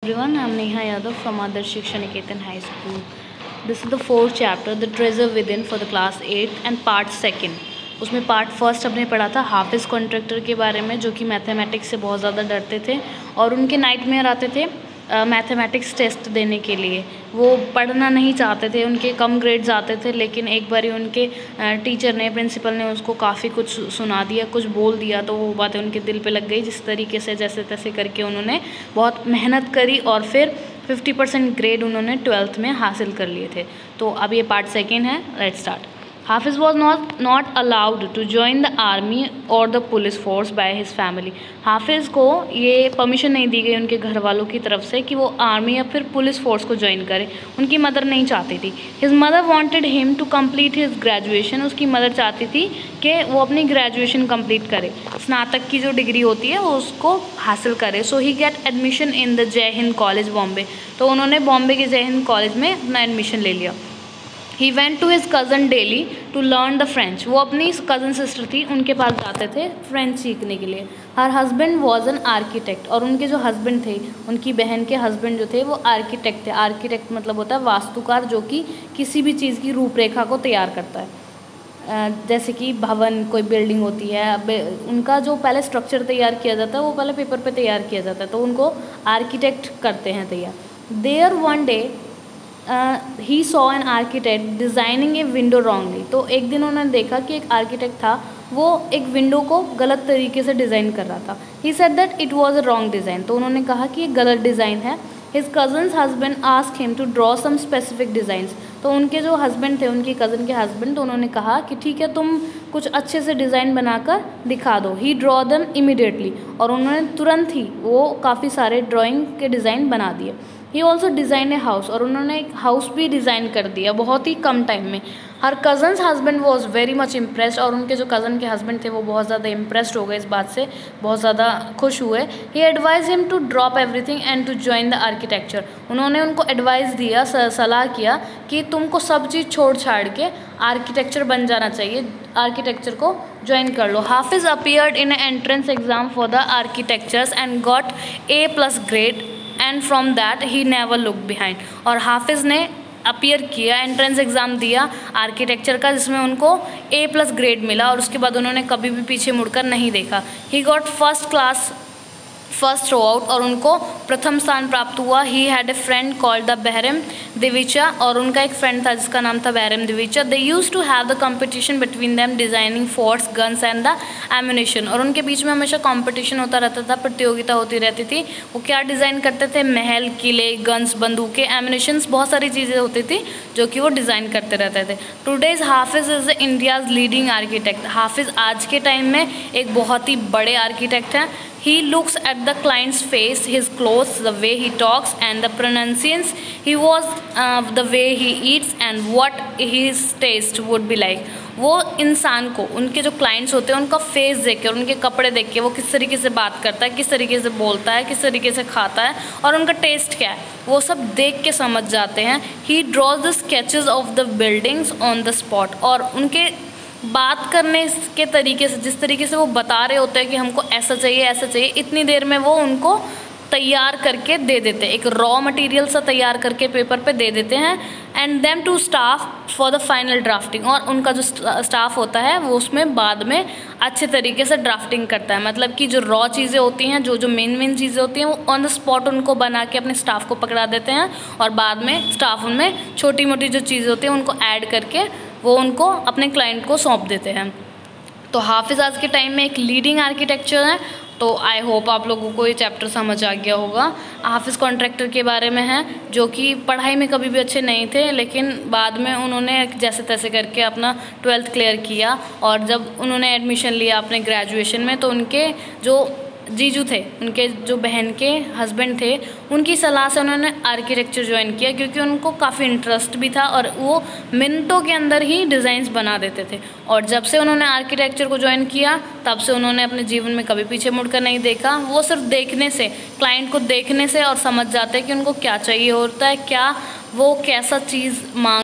Everyone, I'm Neha Yadav from Adarsh Shiksha Niketan High School. This is the fourth chapter, The Treasure Within, for the class 8th and part 2nd. उसमें part first हमने पढ़ा था हाफिज़ contractor के बारे में, जो कि मैथमेटिक्स से बहुत ज़्यादा डरते थे और उनके नाइटमेयर आते थे मैथमेटिक्स टेस्ट देने के लिए। वो पढ़ना नहीं चाहते थे, उनके कम ग्रेड्स आते थे, लेकिन एक बारी उनके टीचर ने, प्रिंसिपल ने उसको काफ़ी कुछ सुना दिया, कुछ बोल दिया, तो वो बातें उनके दिल पे लग गई। जिस तरीके से जैसे तैसे करके उन्होंने बहुत मेहनत करी और फिर 50% ग्रेड उन्होंने 12th में हासिल कर लिए थे। तो अब ये पार्ट 2 है, let's start. Hafiz was not allowed to join the army और the police force by his family. Hafiz को ये परमिशन नहीं दी गई उनके घर वालों की तरफ से कि वो आर्मी या फिर पुलिस फोर्स को ज्वाइन करे। उनकी मदर नहीं चाहती थी। His mother wanted him to complete his graduation. उसकी मदर चाहती थी कि वो अपनी ग्रेजुएशन कंप्लीट करे, स्नातक की जो डिग्री होती है वो उसको हासिल करे। So he get admission in the Jai Hind college Bombay. तो उन्होंने बॉम्बे के जय हिंद कॉलेज में अपना एडमिशन ले लिया। He went to his cousin daily to learn the French. वो अपनी कज़न सिस्टर थी, उनके पास जाते थे फ्रेंच सीखने के लिए। Her husband was an architect. और उनके जो हस्बैंड थे, उनकी बहन के हस्बैंड जो थे वो आर्किटेक्ट थे। आर्किटेक्ट मतलब होता है वास्तुकार, जो कि किसी भी चीज़ की रूपरेखा को तैयार करता है। जैसे कि भवन, कोई बिल्डिंग होती है, उनका जो पहले स्ट्रक्चर तैयार किया जाता है वो पहले पेपर पे तैयार किया जाता है, तो उनको आर्किटेक्ट करते हैं तैयार। There one day he saw an architect designing a window wrongly. तो एक दिन उन्होंने देखा कि एक आर्किटेक्ट था, वो एक विंडो को गलत तरीके से डिज़ाइन कर रहा था। He said that it was a wrong design. तो उन्होंने कहा कि ये गलत डिज़ाइन है। His cousin's husband ask him to draw some specific designs. तो उनके जो हस्बैंड थे, उनकी कज़न के हस्बैंड, तो उन्होंने कहा कि ठीक है, तुम कुछ अच्छे से डिज़ाइन बनाकर दिखा दो। He draw them immediately. और उन्होंने तुरंत ही वो काफ़ी सारे ड्राइंग के डिज़ाइन बना दिए। He also design a house. और उन्होंने एक हाउस भी डिज़ाइन कर दिया बहुत ही कम टाइम में। Her cousin's husband was very much impressed. और उनके जो कज़न के हस्बैंड थे वो बहुत ज़्यादा इम्प्रेस्ड हो गए इस बात से, बहुत ज़्यादा खुश हुए। He advise him to drop everything and to join the architecture. उन्होंने उनको एडवाइस दिया, सलाह किया कि तुमको सब चीज़ छोड़ छाड़ के आर्किटेक्चर बन जाना चाहिए, आर्किटेक्चर को ज्वाइन कर लो। Hafiz appeared in entrance exam for the architectures and got A+ grade and from that he never look behind. और हाफिज़ ने अपीयर किया, एंट्रेंस एग्ज़ाम दिया आर्किटेक्चर का, जिसमें उनको A+ ग्रेड मिला और उसके बाद उन्होंने कभी भी पीछे मुड़कर नहीं देखा। He got first throughout. और उनको प्रथम स्थान प्राप्त हुआ। He had a friend called the Bahram Divecha. और उनका एक फ्रेंड था जिसका नाम था Bahram Divecha. They use to have the competition between them designing forts, guns and the ammunition. और उनके बीच में हमेशा कंपटीशन होता रहता था, प्रतियोगिता होती रहती थी। वो क्या डिज़ाइन करते थे? महल, किले, गन्स, बंदूकें, एम्यूनेशंस, बहुत सारी चीज़ें होती थी जो कि वो डिज़ाइन करते रहते थे। टुडेज हाफिज़ इज़ इंडियाज़ लीडिंग आर्किटेक्ट। हाफिज़ आज के टाइम में एक बहुत ही बड़े आर्किटेक्ट हैं। He looks at the client's face, his clothes, the way he talks and the pronunciations he was, the way he eats and what his taste would be like. वो इंसान को, उनके जो क्लाइंट्स होते हैं उनका फेस देख के और उनके कपड़े देख के, वो किस तरीके से बात करता है, किस तरीके से बोलता है, किस तरीके से खाता है और उनका टेस्ट क्या है, वो सब देख के समझ जाते हैं। He draws the sketches of the buildings on the spot। और उनके बात करने के तरीके से, जिस तरीके से वो बता रहे होते हैं कि हमको ऐसा चाहिए, ऐसा चाहिए, इतनी देर में वो उनको तैयार करके दे देते हैं, एक रॉ मटेरियल सा तैयार करके पेपर पे दे देते हैं। And them to staff for the final drafting. और उनका जो स्टाफ होता है वो उसमें बाद में अच्छे तरीके से ड्राफ्टिंग करता है। मतलब कि जो रॉ चीज़ें होती हैं, जो मेन चीज़ें होती हैं, वो ऑन द स्पॉट उनको बना के अपने स्टाफ को पकड़ा देते हैं और बाद में स्टाफ उनमें छोटी मोटी जो चीज़ें होती हैं उनको ऐड करके वो उनको अपने क्लाइंट को सौंप देते हैं। तो हाफिज़ आज के टाइम में एक लीडिंग आर्किटेक्चर है। तो आई होप आप लोगों को ये चैप्टर समझ आ गया होगा। हाफिज़ कॉन्ट्रैक्टर के बारे में है, जो कि पढ़ाई में कभी भी अच्छे नहीं थे, लेकिन बाद में उन्होंने जैसे तैसे करके अपना 12th क्लियर किया। और जब उन्होंने एडमिशन लिया अपने ग्रेजुएशन में, तो उनके जो जीजू थे, उनके जो बहन के हस्बैंड थे, उनकी सलाह से उन्होंने आर्किटेक्चर ज्वाइन किया, क्योंकि उनको काफ़ी इंटरेस्ट भी था और वो मिनटों के अंदर ही डिज़ाइंस बना देते थे। और जब से उन्होंने आर्किटेक्चर को ज्वाइन किया, तब से उन्होंने अपने जीवन में कभी पीछे मुड़कर नहीं देखा। वो सिर्फ देखने से, क्लाइंट को देखने से और समझ जाते हैं कि उनको क्या चाहिए होता है, क्या वो कैसा चीज़ मांग